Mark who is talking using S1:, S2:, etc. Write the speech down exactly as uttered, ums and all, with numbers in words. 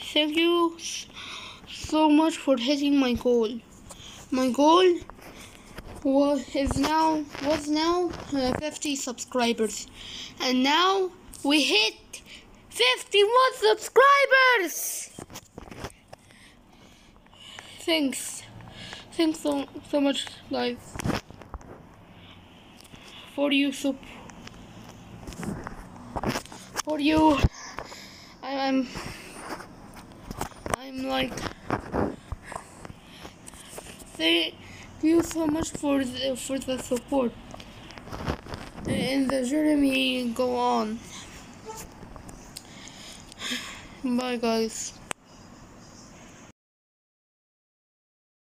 S1: thank you so much for hitting my goal. My goal was is now was now uh, fifty subscribers, and now we hit fifty-one subscribers. Thanks, thanks so so much, guys, for you so for you. I, I'm I'm like. Thank you so much for the, for the support, and the journey go on. Bye, guys.